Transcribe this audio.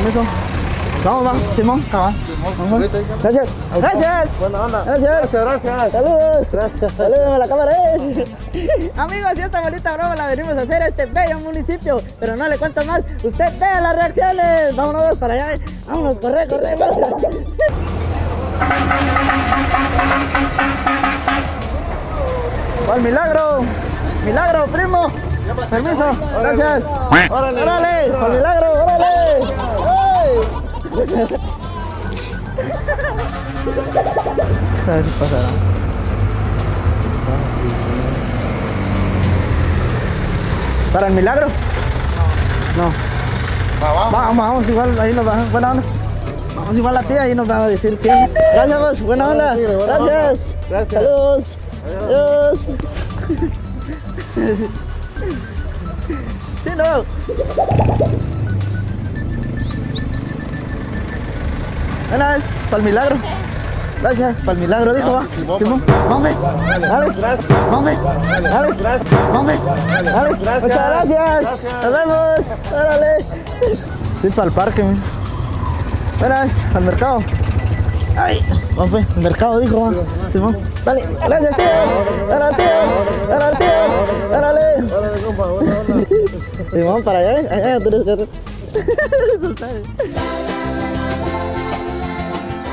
permiso. Vamos, vamos, Simón, vamos. Gracias, gracias. Buena onda. Gracias. Gracias. Saludos. Gracias. Saludos a la cámara. Amigos, y esta bonita broma la venimos a hacer a este bello municipio. Pero no le cuento más. Usted vea las reacciones. Vámonos para allá. Vámonos, corre, corre. ¡Al milagro! ¡Milagro, primo! Permiso, gracias. Órale. ¡Órale! ¡Al milagro! ¡Órale! ¡Ay! A ver si pasará. ¿Para el milagro? No. Vamos, igual, ahí nos va. Buena onda. Vamos igual a la tía y nos va a decir quién. Gracias, vos. Buena onda. Gracias. Saludos. Adiós. Sí, no. Buenas, para el milagro. Gracias, para el milagro, dijo, va. Simón, vamos, dale, vamos, dale, vamos, dale, muchas gracias. Nos vemos, órale. Sí, para el parque, man. Buenas, al mercado. Ay, vamos, pues, al mercado, dijo, va. Simón, dale, gracias, tío. Órale, tío, órale, tío, órale. Simón, para allá, allá, tú eres.